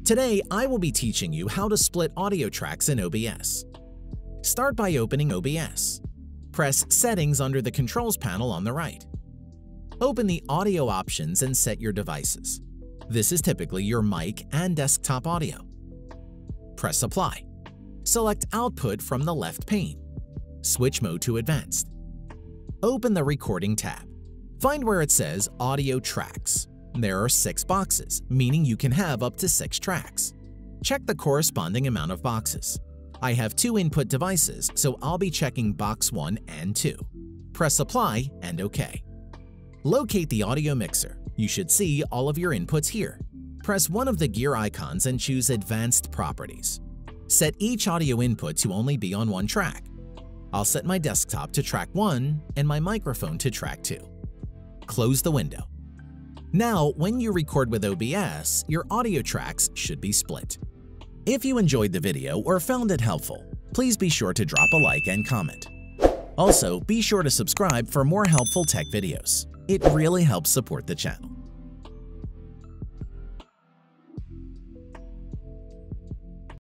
Today, I will be teaching you how to split audio tracks in OBS. Start by opening OBS. Press Settings under the Controls panel on the right. Open the Audio options and set your devices. This is typically your mic and desktop audio. Press Apply. Select Output from the left pane. Switch mode to Advanced. Open the Recording tab. Find where it says Audio Tracks. There are 6 boxes, meaning you can have up to 6 tracks. Check the corresponding amount of boxes. I have 2 input devices, so I'll be checking box 1 and 2. Press Apply and OK. Locate the audio mixer. You should see all of your inputs here. Press one of the gear icons and choose Advanced Properties. Set each audio input to only be on one track. I'll set my desktop to track 1 and my microphone to track 2. Close the window. Now, when you record with OBS, your audio tracks should be split. If you enjoyed the video or found it helpful, please be sure to drop a like and comment. Also, be sure to subscribe for more helpful tech videos. It really helps support the channel.